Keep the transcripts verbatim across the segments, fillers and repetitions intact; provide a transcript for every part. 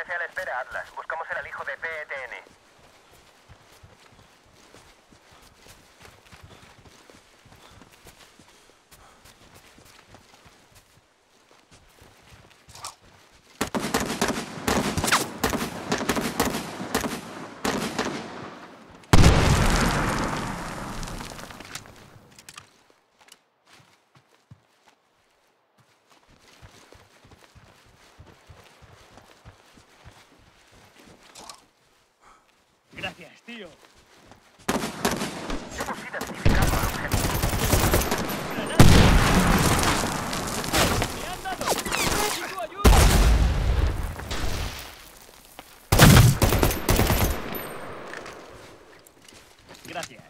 Permanece a la espera, Atlas. Buscamos el alijo de P E T N. Gracias, tío. Hemos identificado al objetivo. ¡Granada! ¡Me han dado! ¡Necesito ayuda! Gracias.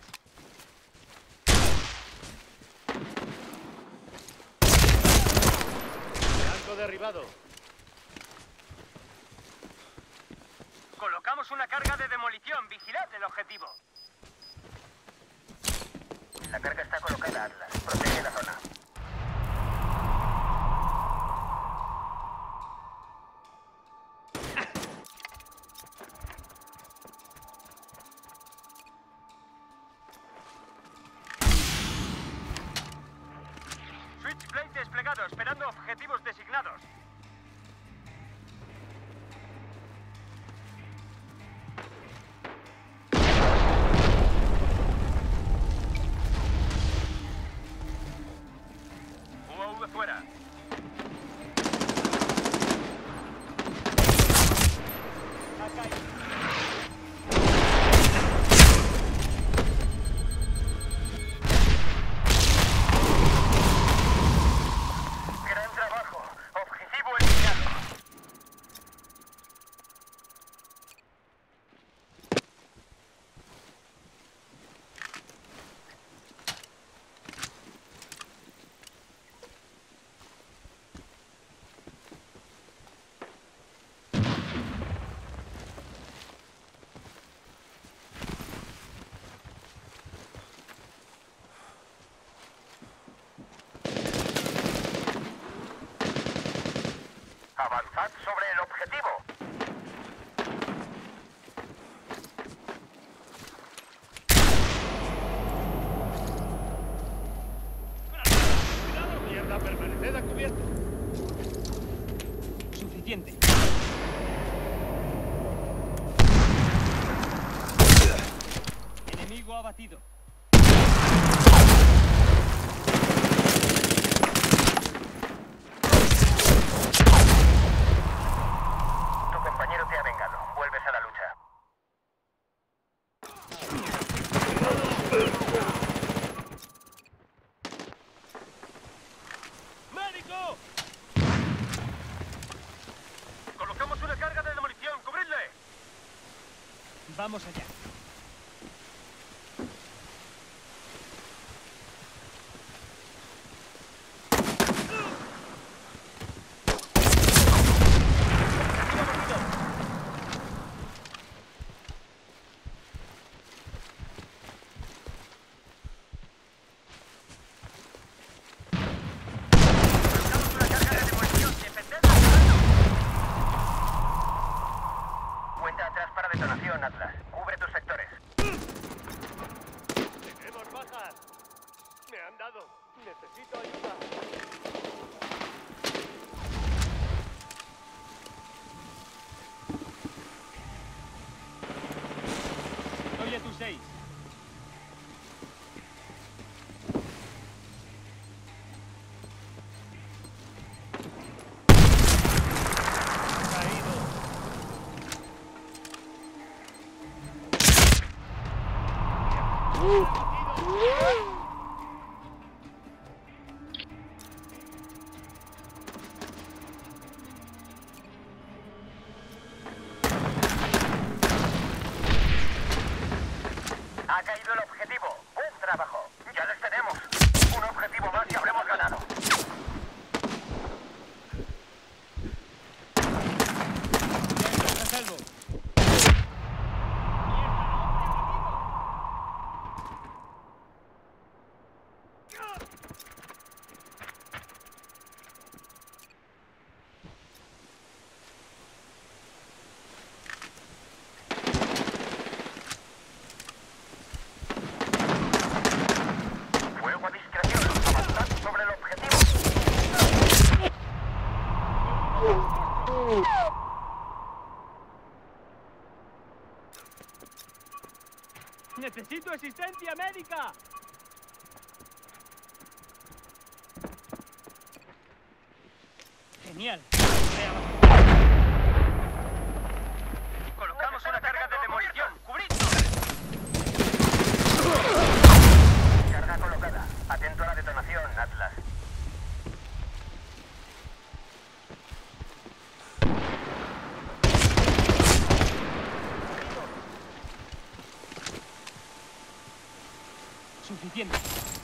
Blanco derribado. Colocamos una carga de demolición. Vigilad el objetivo. La carga está colocada, Atlas. Protege la zona. Switchblade desplegado, esperando objetivos designados. U A V fuera. Ha caído. Gran trabajo. Objetivo eliminado. Avanzad sobre el objetivo. ¡Cuidado! ¡Mierda! ¡Permaneced a cubierto! Suficiente. Enemigo abatido. Tu compañero te ha vengado. Vuelves a la lucha. ¡Médico! Colocamos una carga de demolición. ¡Cubridle! Vamos allá. Colocamos una carga de demolición. ¡Defended la zona! Cuenta atrás para detonación, Atlas. Cubre tus sectores. ¡Tenemos bajas! ¡Me han dado! ¡Necesito ayuda! Estoy a tus seis. ¡Caído! Ha caído el objetivo. Buen trabajo. Ya les tenemos. Un objetivo más y habremos ganado. Ya estás a salvo. ¡Necesito asistencia médica! Genial. Colocamos una carga de demolición. ¡Cubrid! Carga colocada. Atento a la detonación, Atlas. Suficiente.